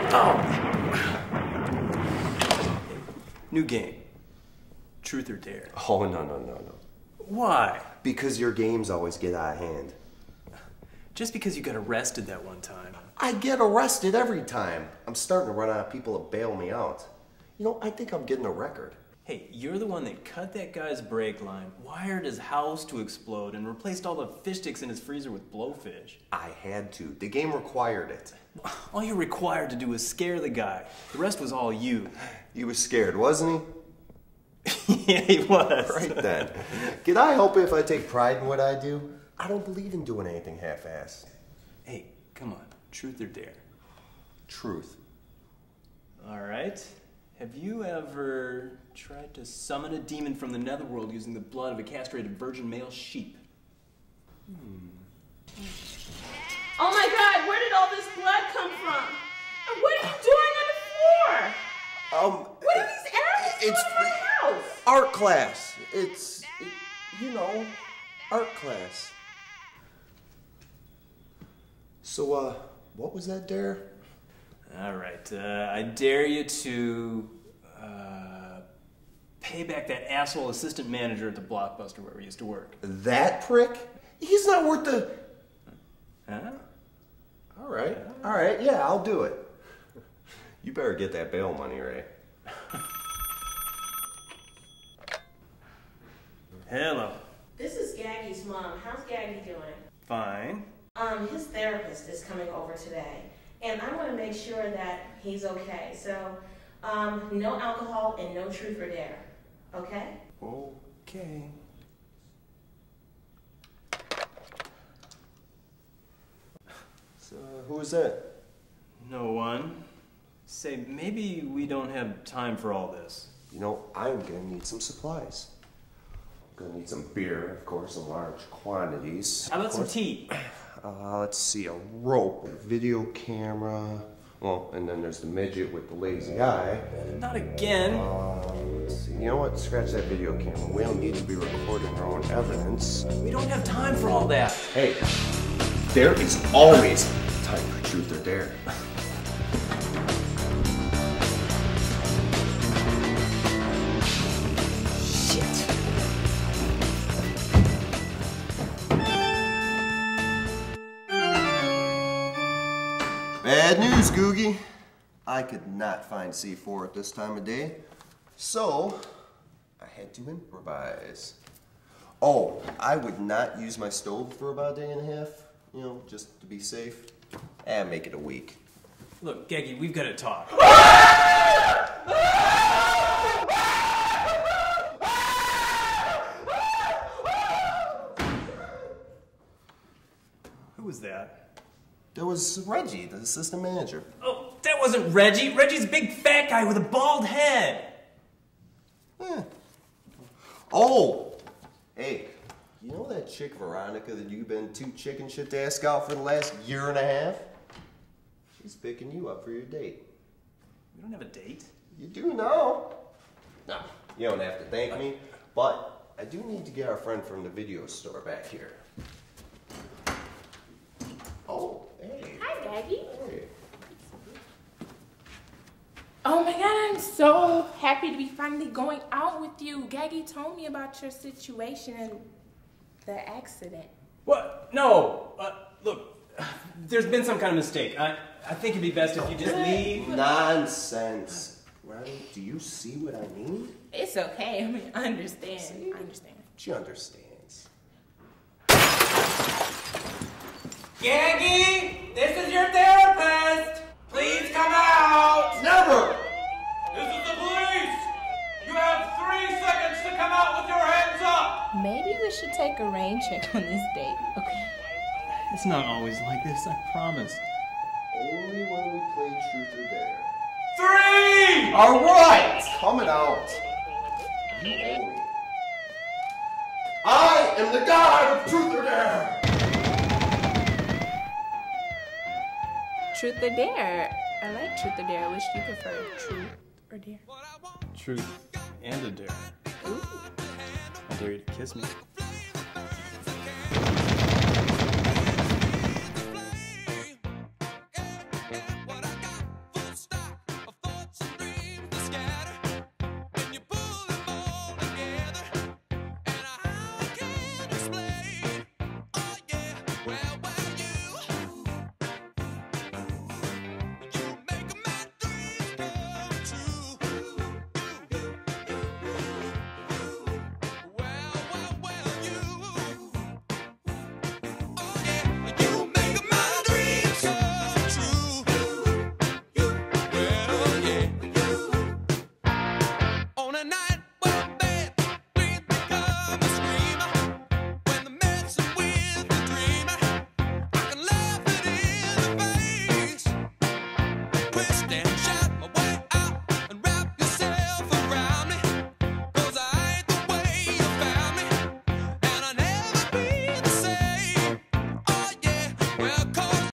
Oh! New game. Truth or dare? Oh, no. Why? Because your games always get out of hand. Just because you got arrested that one time. I get arrested every time. I'm starting to run out of people to bail me out. You know, I think I'm getting a record. Hey, you're the one that cut that guy's brake line, wired his house to explode, and replaced all the fish sticks in his freezer with blowfish. I had to. The game required it. All you're required to do was scare the guy. The rest was all you. He was scared, wasn't he? Yeah, he was. Right then. Can I help if I take pride in what I do? I don't believe in doing anything half-assed. Hey, come on. Truth or dare? Truth. All right. Have you ever tried to summon a demon from the netherworld using the blood of a castrated virgin male sheep? Oh my God, where did all this blood come from? And what are you doing on the floor? What are these animals doing in my house? Art class. It's, you know, art class. So, what was that dare? All right, I dare you to pay back that asshole assistant manager at the Blockbuster where we used to work. That prick? He's not worth the... Huh? All right, yeah, I'll do it. You better get that bail money, Ray. Hello. This is Gaggy's mom. How's Gaggy doing? Fine. His therapist is coming over today, and I want to make sure that he's okay. So, no alcohol and no truth or dare. Okay? Okay. So, who was that? No one. Say, maybe we don't have time for all this. You know, I'm gonna need some supplies. I'm gonna need some beer, of course, in large quantities. How about some tea? Let's see, a rope, a video camera. Well, and then there's the midget with the lazy eye. Not again. Let's see. You know what? Scratch that video camera. We don't need to be recording our own evidence. We don't have time for all that. Hey, there is always time for truth or dare. Bad news, Googie. I could not find C4 at this time of day, so I had to improvise. Oh, I would not use my stove for about a day and a half, you know, just to be safe. And make it a week. Look, Gaggy, we've got to talk. Who was that? There was Reggie, the assistant manager. Oh, that wasn't Reggie. Reggie's a big fat guy with a bald head. Oh! Hey, you know that chick Veronica that you've been too chicken shit to ask out for the last year and a half? She's picking you up for your date. We don't have a date. You do now. No, you don't have to thank me, but I do need to get our friend from the video store back here. Oh, hey. Hi, Gaggy. Hey. Oh my God, I'm so happy to be finally going out with you. Gaggy told me about your situation and the accident. What? No. Look, there's been some kind of mistake. I think it'd be best if you just leave. Nonsense. Ronnie, do you see what I mean? It's okay. I mean, I understand. See? I understand. She understands. Gaggy, this is your therapist. Please come out. Never! This is the police. You have 3 seconds to come out with your hands up. Maybe we should take a rain check on this date. Okay. It's not always like this, I promise. Only when we play truth or dare. 3. All right, coming out. You owe me. I am the god of truth or dare. Truth or dare? I like truth or dare. Which do you prefer? Truth or dare? Truth and a dare. Ooh. I dare you to kiss me.